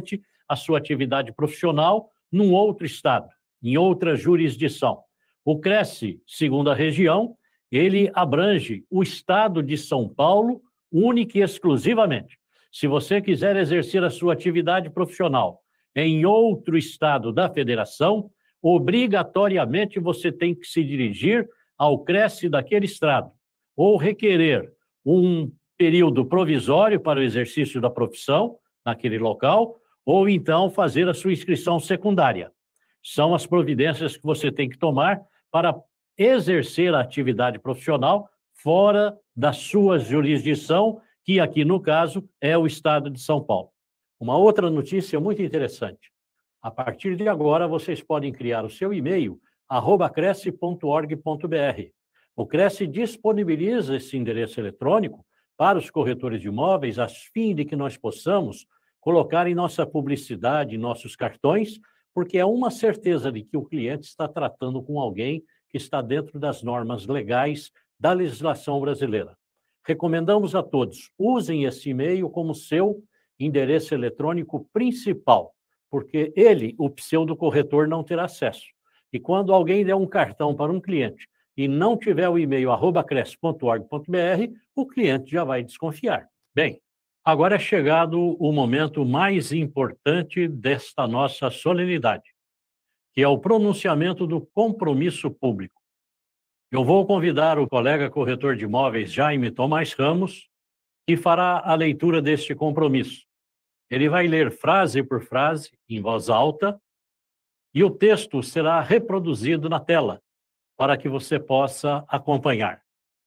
a sua atividade profissional num outro estado, em outra jurisdição. O Cresce, segundo a região, ele abrange o estado de São Paulo única e exclusivamente. Se você quiser exercer a sua atividade profissional em outro estado da federação, obrigatoriamente você tem que se dirigir ao Cresce daquele estado, ou requerer um período provisório para o exercício da profissão naquele local, ou então fazer a sua inscrição secundária. São as providências que você tem que tomar para exercer a atividade profissional fora da sua jurisdição, que aqui, no caso, é o estado de São Paulo. Uma outra notícia muito interessante. A partir de agora, vocês podem criar o seu e-mail, arroba cresce ponto org ponto br. O Cresce disponibiliza esse endereço eletrônico para os corretores de imóveis, a fim de que nós possamos colocar em nossa publicidade, em nossos cartões, porque é uma certeza de que o cliente está tratando com alguém que está dentro das normas legais da legislação brasileira. Recomendamos a todos, usem esse e-mail como seu endereço eletrônico principal, porque ele, o pseudo-corretor, não terá acesso. E quando alguém der um cartão para um cliente e não tiver o e-mail arroba cresce ponto org ponto br, o cliente já vai desconfiar. Bem, agora é chegado o momento mais importante desta nossa solenidade, que é o pronunciamento do compromisso público. Eu vou convidar o colega corretor de imóveis, Jaime Tomás Ramos, que fará a leitura deste compromisso. Ele vai ler frase por frase, em voz alta, e o texto será reproduzido na tela, para que você possa acompanhar.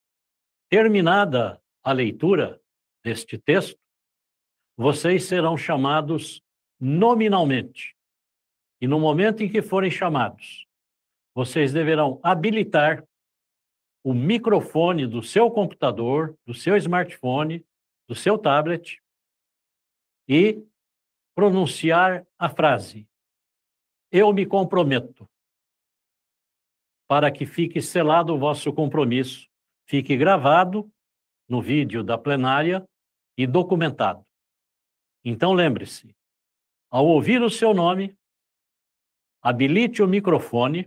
Terminada a leitura deste texto, vocês serão chamados nominalmente. E no momento em que forem chamados, vocês deverão habilitar o microfone do seu computador, do seu smartphone, do seu tablet e pronunciar a frase: eu me comprometo, para que fique selado o vosso compromisso, fique gravado no vídeo da plenária e documentado. Então lembre-se, ao ouvir o seu nome, habilite o microfone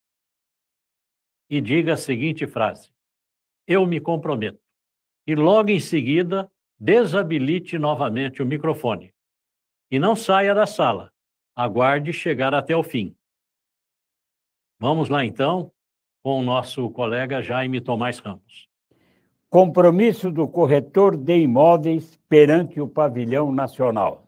e diga a seguinte frase: eu me comprometo. E logo em seguida, desabilite novamente o microfone. E não saia da sala. Aguarde chegar até o fim. Vamos lá, então, com o nosso colega Jaime Tomás Ramos. Compromisso do corretor de imóveis perante o pavilhão nacional.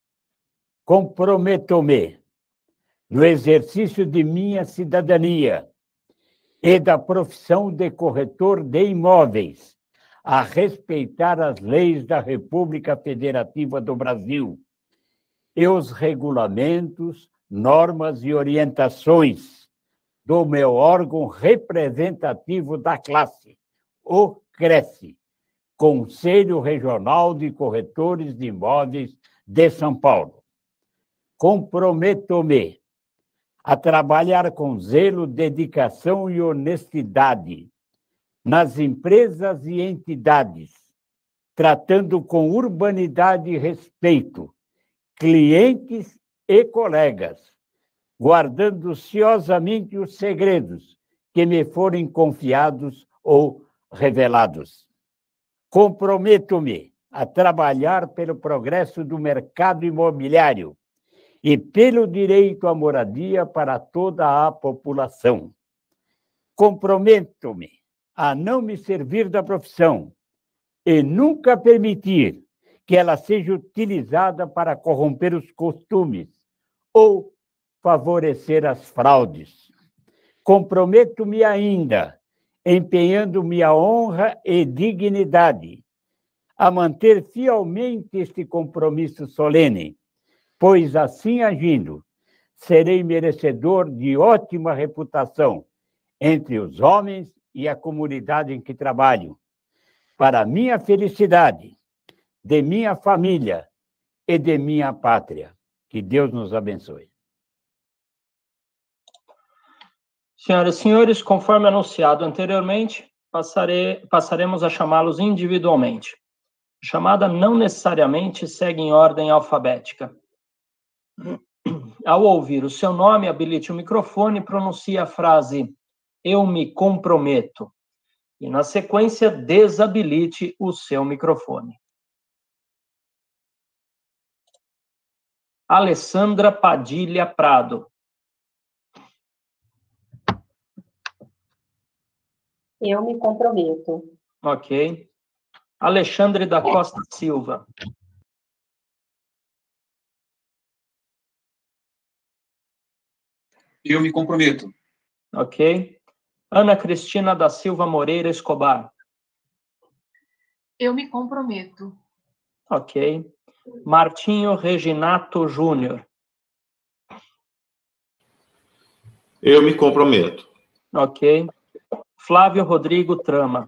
Comprometo-me, no exercício de minha cidadania e da profissão de corretor de imóveis, a respeitar as leis da República Federativa do Brasil e os regulamentos, normas e orientações do meu órgão representativo da classe, o Cresce, Conselho Regional de Corretores de Imóveis de São Paulo. Comprometo-me a trabalhar com zelo, dedicação e honestidade nas empresas e entidades, tratando com urbanidade e respeito clientes e colegas, guardando ciosamente os segredos que me forem confiados ou revelados. Comprometo-me a trabalhar pelo progresso do mercado imobiliário e pelo direito à moradia para toda a população. Comprometo-me a não me servir da profissão e nunca permitir que ela seja utilizada para corromper os costumes ou favorecer as fraudes. Comprometo-me ainda, empenhando minha honra e dignidade, a manter fielmente este compromisso solene, pois assim agindo, serei merecedor de ótima reputação entre os homens e a comunidade em que trabalho, para minha felicidade, de minha família e de minha pátria. Que Deus nos abençoe. Senhoras e senhores, conforme anunciado anteriormente, passarei, passaremos a chamá-los individualmente. A chamada não necessariamente segue em ordem alfabética. Ao ouvir o seu nome, habilite o microfone e pronuncie a frase "Eu me comprometo". E, na sequência, desabilite o seu microfone. Alessandra Padilha Prado. Eu me comprometo. Ok. Alexandre da Costa Silva. Eu me comprometo. Ok. Ana Cristina da Silva Moreira Escobar. Eu me comprometo. Ok. Martinho Reginato Júnior. Eu me comprometo. Ok. Flávio Rodrigo Trama.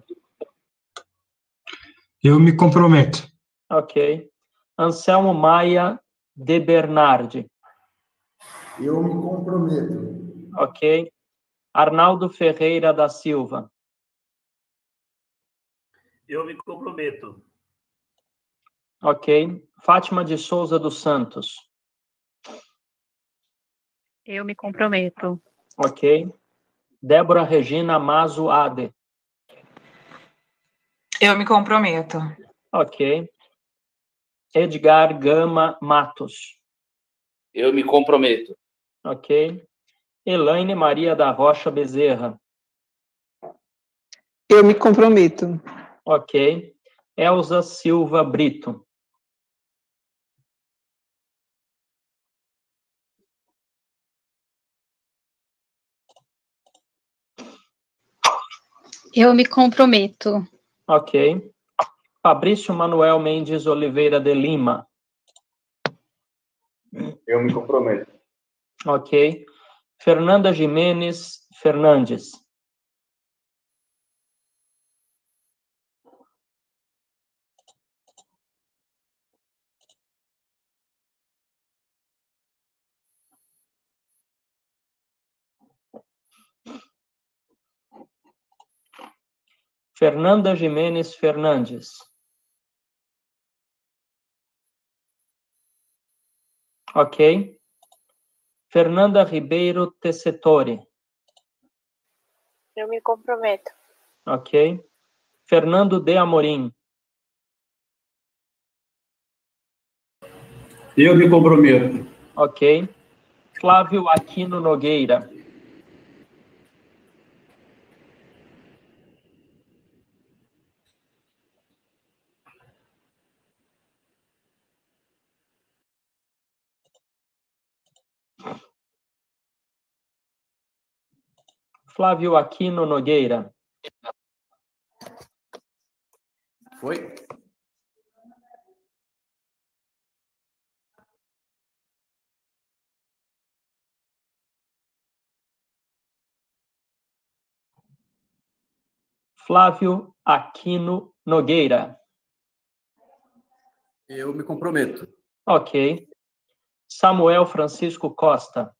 Eu me comprometo. Ok. Anselmo Maia de Bernardi. Eu me comprometo. Ok. Arnaldo Ferreira da Silva. Eu me comprometo. Ok. Fátima de Souza dos Santos. Eu me comprometo. Ok. Débora Regina Mazo Ade. Eu me comprometo. Ok. Edgar Gama Matos. Eu me comprometo. Ok. Elaine Maria da Rocha Bezerra. Eu me comprometo. Ok. Elza Silva Brito. Eu me comprometo. Ok. Fabrício Manuel Mendes Oliveira de Lima. Eu me comprometo. Ok. Fernanda Jimenez Fernandes. Fernanda Jimenez Fernandes. Ok. Fernanda Ribeiro Tessetore. Eu me comprometo. Ok. Fernando de Amorim. Eu me comprometo. Ok. Flávio Aquino Nogueira. Flávio Aquino Nogueira. Foi? Flávio Aquino Nogueira. Eu me comprometo. Ok. Samuel Francisco Costa.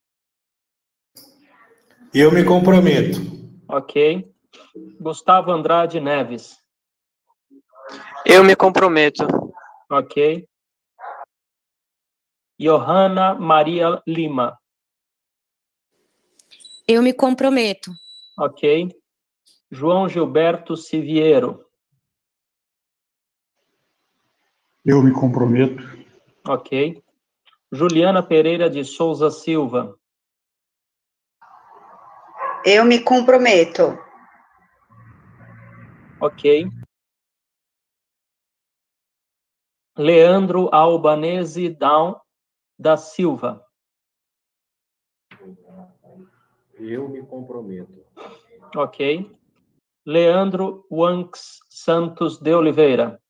Eu me comprometo. Ok. Gustavo Andrade Neves. Eu me comprometo. Ok. Johanna Maria Lima. Eu me comprometo. Ok. João Gilberto Siviero. Eu me comprometo. Ok. Juliana Pereira de Souza Silva. Eu me comprometo. Ok. Leandro Albanese Down da Silva. Eu me comprometo. Ok. Leandro Wanks Santos de Oliveira.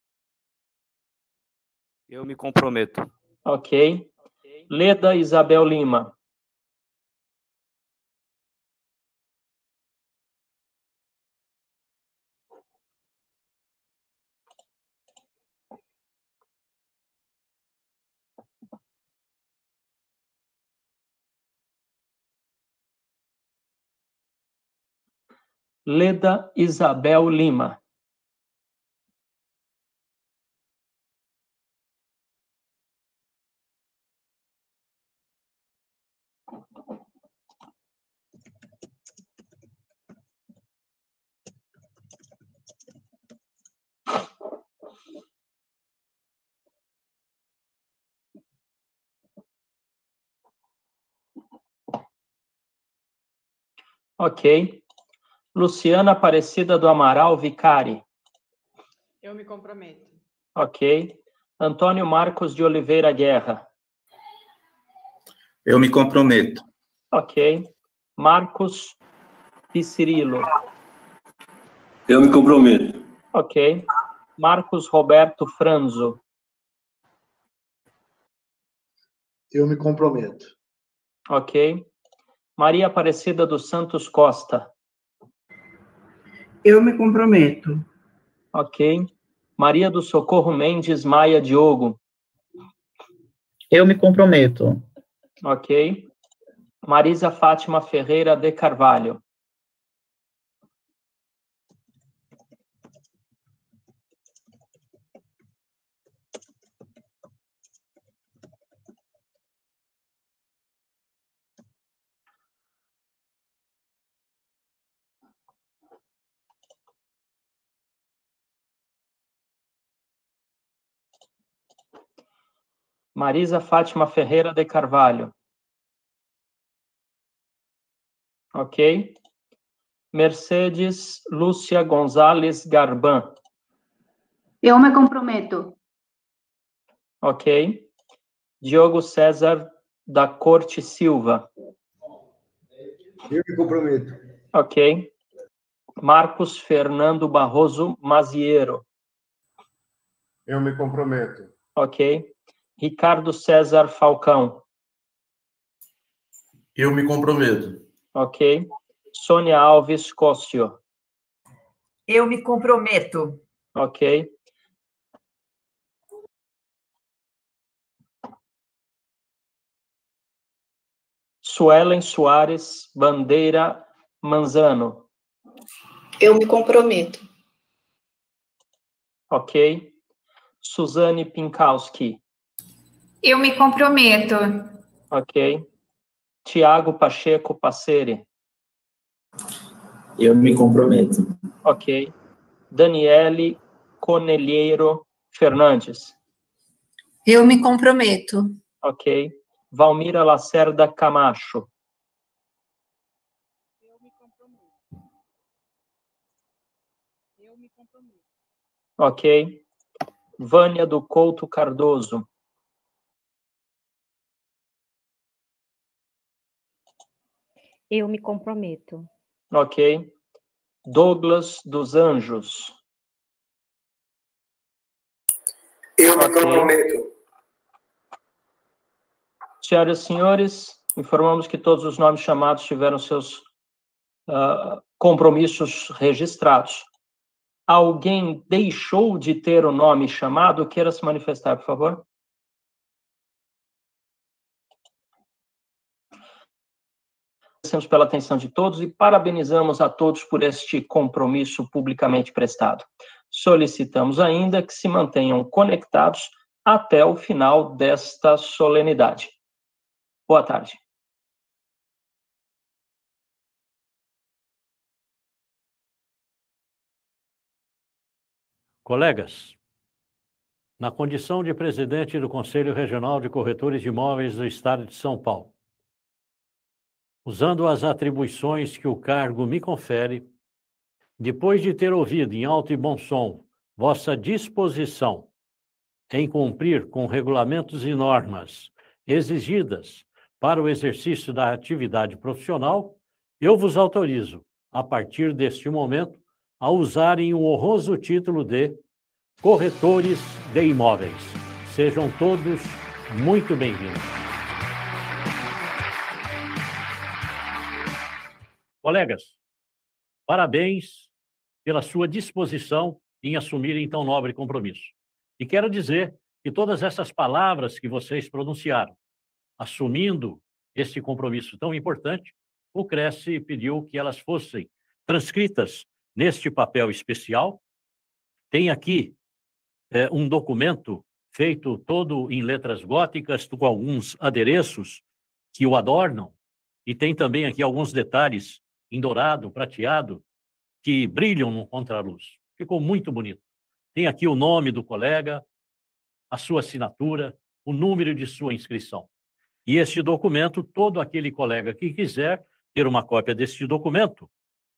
Eu me comprometo. Ok. Leda Isabel Lima. Leda Isabel Lima. Ok. Luciana Aparecida do Amaral Vicari. Eu me comprometo. Ok. Antônio Marcos de Oliveira Guerra. Eu me comprometo. Ok. Marcos Piscirilo. Eu me comprometo. Ok. Marcos Roberto Franzo. Eu me comprometo. Ok. Maria Aparecida dos Santos Costa. Eu me comprometo. Ok. Maria do Socorro Mendes Maia Diogo. Eu me comprometo. Ok. Marisa Fátima Ferreira de Carvalho. Marisa Fátima Ferreira de Carvalho. Ok. Mercedes Lúcia Gonzalez Garban. Eu me comprometo. Ok. Diogo César da Corte Silva. Eu me comprometo. Ok. Marcos Fernando Barroso Maziero. Eu me comprometo. Ok. Ricardo César Falcão. Eu me comprometo. Ok. Sônia Alves Cóssio. Eu me comprometo. Ok. Suelen Soares Bandeira Manzano. Eu me comprometo. Ok. Suzane Pinkowski. Eu me comprometo. Ok. Tiago Pacheco Passeri. Eu me comprometo. Ok. Daniele Conelheiro Fernandes. Eu me comprometo. Ok. Valmira Lacerda Camacho. Eu me comprometo. Eu me comprometo. Ok. Vânia do Couto Cardoso. Eu me comprometo. Ok. Douglas dos Anjos. Eu me Ok. comprometo. Senhoras e senhores, informamos que todos os nomes chamados tiveram seus uh, compromissos registrados. Alguém deixou de ter o nome chamado? Queira se manifestar, por favor. Agradecemos pela atenção de todos e parabenizamos a todos por este compromisso publicamente prestado. Solicitamos ainda que se mantenham conectados até o final desta solenidade. Boa tarde. Colegas, na condição de presidente do Conselho Regional de Corretores de Imóveis do Estado de São Paulo, usando as atribuições que o cargo me confere, depois de ter ouvido em alto e bom som vossa disposição em cumprir com regulamentos e normas exigidas para o exercício da atividade profissional, eu vos autorizo, a partir deste momento, a usarem o honroso título de corretores de imóveis. Sejam todos muito bem-vindos. Colegas, parabéns pela sua disposição em assumirem tão nobre compromisso. E quero dizer que todas essas palavras que vocês pronunciaram, assumindo este compromisso tão importante, o Cresce pediu que elas fossem transcritas neste papel especial. Tem aqui é, um documento feito todo em letras góticas, com alguns adereços que o adornam, e tem também aqui alguns detalhes em dourado, prateado, que brilham no contraluz. Ficou muito bonito. Tem aqui o nome do colega, a sua assinatura, o número de sua inscrição. E este documento, todo aquele colega que quiser ter uma cópia desse documento,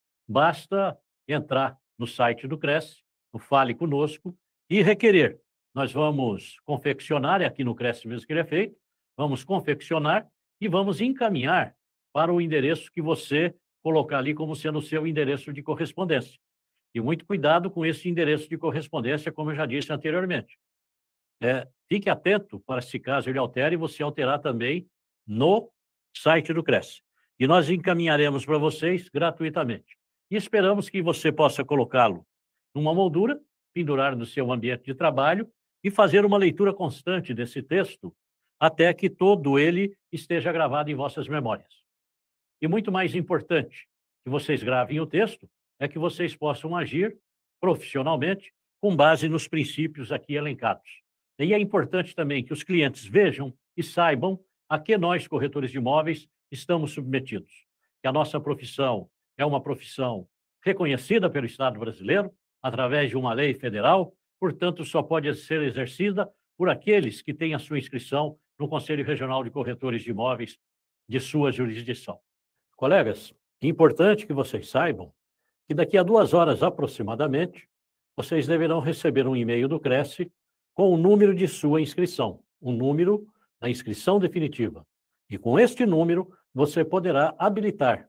basta entrar no site do Cresce, no Fale Conosco, e requerer. Nós vamos confeccionar, é aqui no Cresce mesmo que ele é feito, vamos confeccionar e vamos encaminhar para o endereço que você colocar ali como sendo o seu endereço de correspondência. E muito cuidado com esse endereço de correspondência, como eu já disse anteriormente. É, fique atento para, se caso ele altere, você alterar também no site do Cresce. E nós encaminharemos para vocês gratuitamente. E esperamos que você possa colocá-lo numa moldura, pendurar no seu ambiente de trabalho e fazer uma leitura constante desse texto até que todo ele esteja gravado em vossas memórias. E muito mais importante que vocês gravem o texto é que vocês possam agir profissionalmente com base nos princípios aqui elencados. E é importante também que os clientes vejam e saibam a que nós, corretores de imóveis, estamos submetidos. Que a nossa profissão é uma profissão reconhecida pelo Estado brasileiro, através de uma lei federal, portanto, só pode ser exercida por aqueles que têm a sua inscrição no Conselho Regional de Corretores de Imóveis de sua jurisdição. Colegas, é importante que vocês saibam que daqui a duas horas aproximadamente, vocês deverão receber um e-mail do Cresce com o número de sua inscrição, o número da inscrição definitiva. E com este número, você poderá habilitar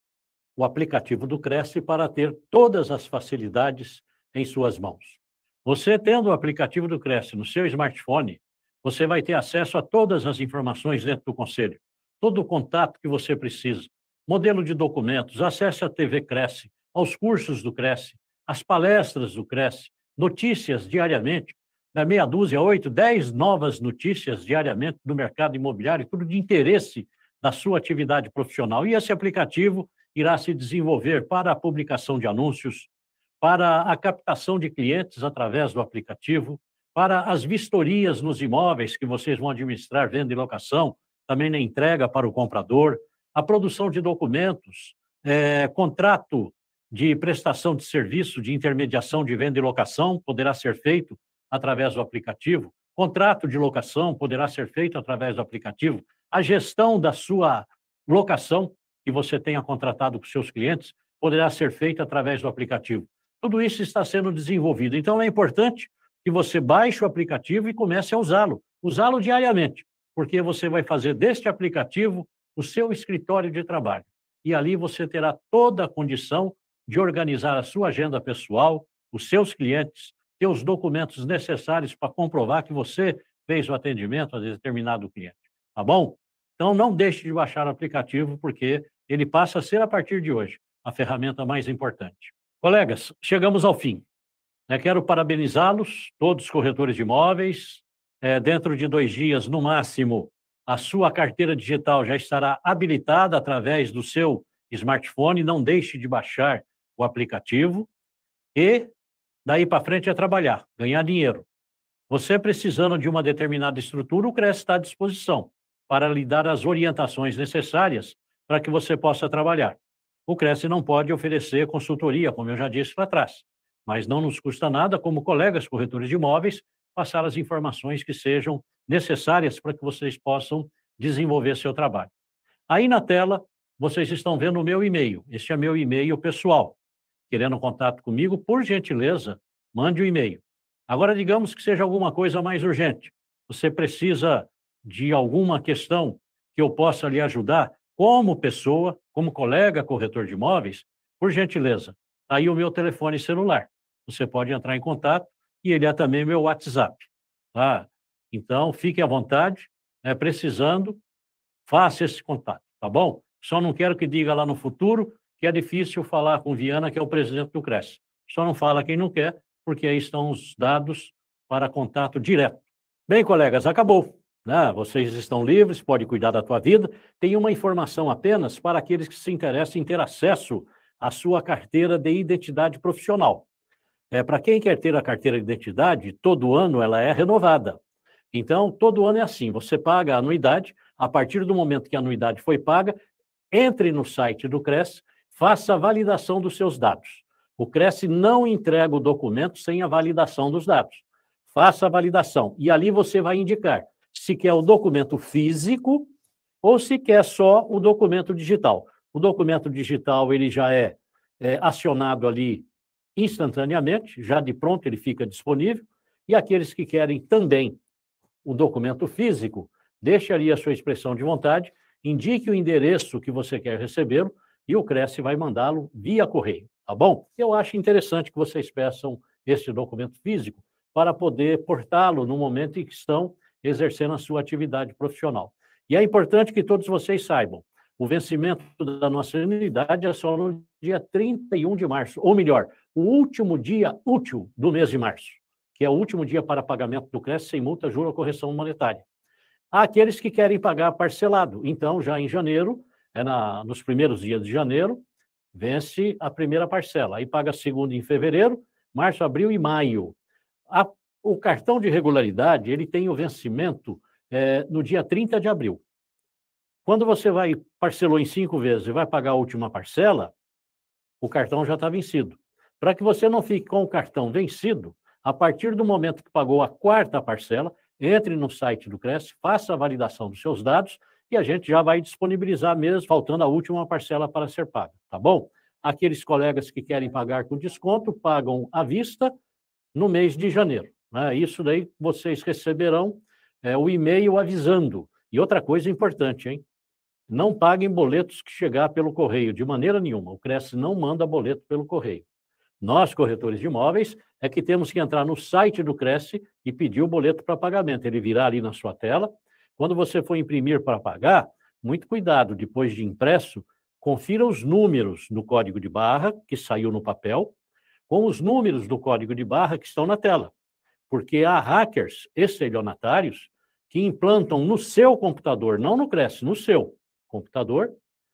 o aplicativo do Cresce para ter todas as facilidades em suas mãos. Você tendo o aplicativo do Cresce no seu smartphone, você vai ter acesso a todas as informações dentro do Conselho, todo o contato que você precisa, modelo de documentos, acesso à T V Cresce, aos cursos do Cresce, às palestras do Cresce, notícias diariamente, da meia dúzia, oito, dez novas notícias diariamente do mercado imobiliário, tudo de interesse da sua atividade profissional. E esse aplicativo irá se desenvolver para a publicação de anúncios, para a captação de clientes através do aplicativo, para as vistorias nos imóveis que vocês vão administrar, venda e locação, também na entrega para o comprador, a produção de documentos, é, contrato de prestação de serviço, de intermediação de venda e locação, poderá ser feito através do aplicativo, contrato de locação poderá ser feito através do aplicativo, a gestão da sua locação que você tenha contratado com seus clientes poderá ser feita através do aplicativo. Tudo isso está sendo desenvolvido. Então, é importante que você baixe o aplicativo e comece a usá-lo, usá-lo diariamente, porque você vai fazer deste aplicativo o seu escritório de trabalho. E ali você terá toda a condição de organizar a sua agenda pessoal, os seus clientes, ter os documentos necessários para comprovar que você fez o atendimento a determinado cliente. Tá bom? Então, não deixe de baixar o aplicativo, porque ele passa a ser, a partir de hoje, a ferramenta mais importante. Colegas, chegamos ao fim. Eu quero parabenizá-los, todos os corretores de imóveis. É, dentro de dois dias, no máximo, a sua carteira digital já estará habilitada através do seu smartphone. Não deixe de baixar o aplicativo. E daí para frente é trabalhar, ganhar dinheiro. Você precisando de uma determinada estrutura, o Cresce está à disposição para lhe dar as orientações necessárias para que você possa trabalhar. O Cresce não pode oferecer consultoria, como eu já disse lá atrás, mas não nos custa nada, como colegas corretores de imóveis, passar as informações que sejam necessárias para que vocês possam desenvolver seu trabalho. Aí na tela, vocês estão vendo o meu e-mail. Este é meu e-mail pessoal. Querendo contato comigo, por gentileza, mande um e-mail. Agora, digamos que seja alguma coisa mais urgente. Você precisa de alguma questão que eu possa lhe ajudar como pessoa, como colega corretor de imóveis, por gentileza. Aí o meu telefone celular. Você pode entrar em contato e ele é também meu WhatsApp. Tá? Então, fique à vontade, né, precisando, faça esse contato, tá bom? Só não quero que diga lá no futuro que é difícil falar com o Viana, que é o presidente do Cresce. Só não fala quem não quer, porque aí estão os dados para contato direto. Bem, colegas, acabou. Né? Vocês estão livres, pode cuidar da tua vida. Tem uma informação apenas para aqueles que se interessam em ter acesso à sua carteira de identidade profissional. É, para quem quer ter a carteira de identidade, todo ano ela é renovada. Então, todo ano é assim, você paga a anuidade, a partir do momento que a anuidade foi paga, entre no site do Cresce, faça a validação dos seus dados. O Cresce não entrega o documento sem a validação dos dados. Faça a validação e ali você vai indicar se quer o documento físico ou se quer só o documento digital. O documento digital ele já é, é acionado ali instantaneamente, já de pronto ele fica disponível, e aqueles que querem também o documento físico, deixe ali a sua expressão de vontade, indique o endereço que você quer recebê-lo e o Cresce vai mandá-lo via correio, tá bom? Eu acho interessante que vocês peçam esse documento físico para poder portá-lo no momento em que estão exercendo a sua atividade profissional. E é importante que todos vocês saibam, o vencimento da nossa unidade é só no dia trinta e um de março, ou melhor, o último dia útil do mês de março, que é o último dia para pagamento do Cresce sem multa, juro ou correção monetária. Há aqueles que querem pagar parcelado, então já em janeiro, é na, nos primeiros dias de janeiro, vence a primeira parcela, aí paga a segunda em fevereiro, março, abril e maio. A, o cartão de regularidade, ele tem o vencimento é, no dia trinta de abril. Quando você vai, parcelou em cinco vezes e vai pagar a última parcela, o cartão já está vencido. Para que você não fique com o cartão vencido, a partir do momento que pagou a quarta parcela, entre no site do Cresce, faça a validação dos seus dados e a gente já vai disponibilizar mesmo, faltando a última parcela para ser paga, tá bom? Aqueles colegas que querem pagar com desconto, pagam à vista no mês de janeiro, né? Isso daí vocês receberão é, o e-mail avisando. E outra coisa importante, hein? Não paguem boletos que chegar pelo correio, de maneira nenhuma. O Cresce não manda boleto pelo correio. Nós, corretores de imóveis, é que temos que entrar no site do Cresce e pedir o boleto para pagamento. Ele virá ali na sua tela. Quando você for imprimir para pagar, muito cuidado, depois de impresso, confira os números no código de barra, que saiu no papel, com os números do código de barra que estão na tela. Porque há hackers, estelionatários, que implantam no seu computador, não no Cresce, no seu computador,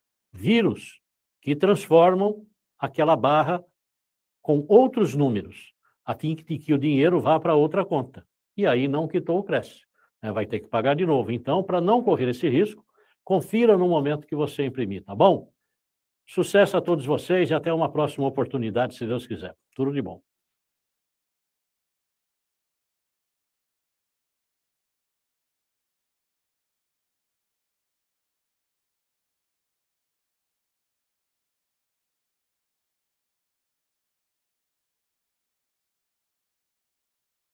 vírus que transformam aquela barra com outros números, a fim de que o dinheiro vá para outra conta. E aí não quitou o Cresce, né? Vai ter que pagar de novo. Então, para não correr esse risco, confira no momento que você imprimir, tá bom? Sucesso a todos vocês e até uma próxima oportunidade, se Deus quiser. Tudo de bom.